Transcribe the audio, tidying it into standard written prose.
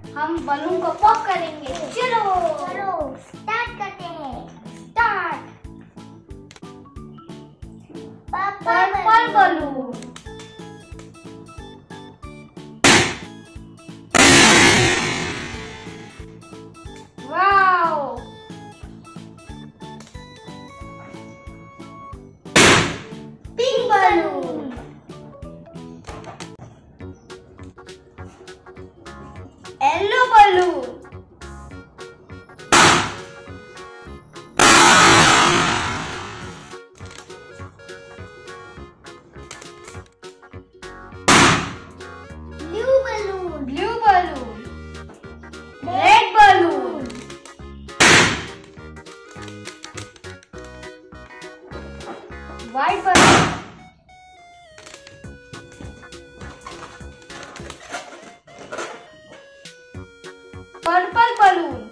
हम बलून को पॉप करेंगे। चलो चलो स्टार्ट करते हैं। Start. Purple balloon. Wow. Pink balloon. Yellow balloon. Blue balloon. Blue balloon. Red balloon. White balloon. Purple balloon.